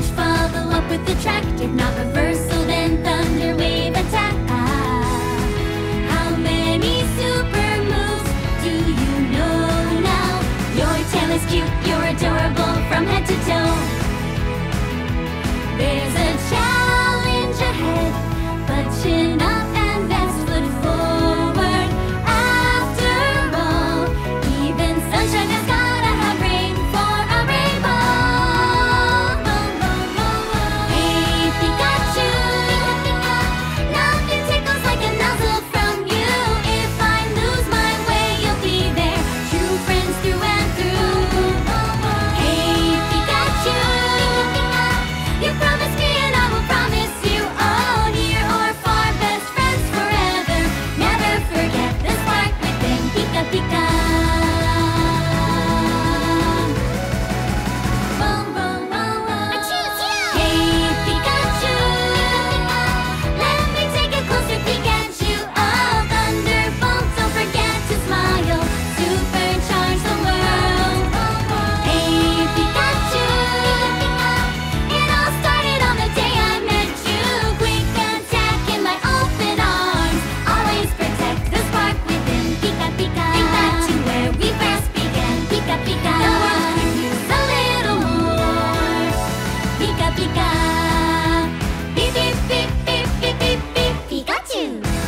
edge, follow up with the track. If not reversal, then thunder wave attack. How many super moves do you know now? Your tail is cute, you're adorable from head to toe. There's a challenge ahead, but chin up and best foot forward. After all, even sunshine has gotta have rain for a rainbow. Hey Pikachu, nothing tickles like a nozzle from you. If I lose my way, you'll be there, true friends through and through. Hey Pikachu, you promised me and I will promise you. Oh, near or far, best friends forever. Never forget the spark within Pika Pika. Boom, boom, boom, boom. I choose you. Hey Pikachu, let me take a closer peek at you. Oh, thunderbolt, don't forget to smile. Supercharge the world. Hey Pikachu, it all started on the day I met you. Quick attack in my open arms. Always protect the spark within Pika Pika. Think back to where we first began. Pika Pika. The world could use a little more. Pika Pika. Beep beep beep beep beep beep beep. Pikachu.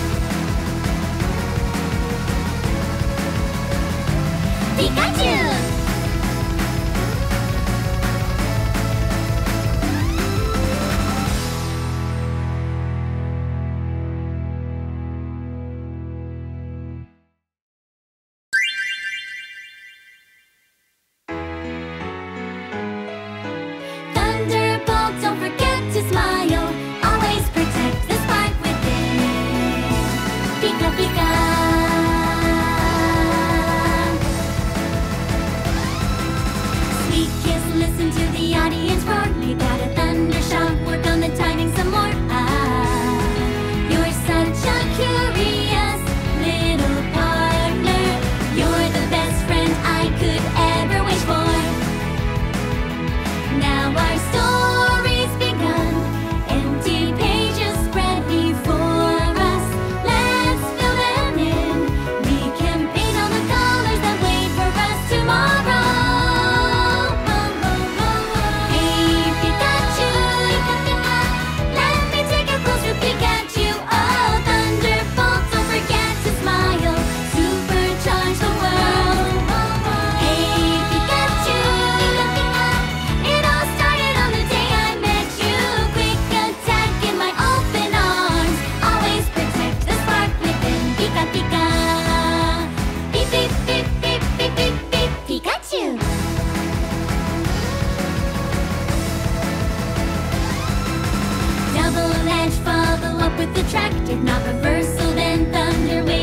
Pikachu. Thunderbolt, don't forget to smile. Always protect the spark within. Pika Pika. Sweet kiss, listen to the audience roar. You got a thunder shout, work on the timing some more. You're such a curious little partner. You're the best friend I could ever wish for. Now our story's begun, empty pages spread before us. Let's fill them in. We can paint all the colors that wait for us tomorrow. Hey Pikachu, let me take a closer peek at you. Oh, thunderbolt, don't forget to smile. Supercharge the world. Hey Pikachu, it all started on the day I met you. Quick attack in my open arms. Always protect the spark within Pika Pika. Beep beep beep beep beep beep beep. Pikachu. Double edge, follow up with the track. If not reversal, then thunder wave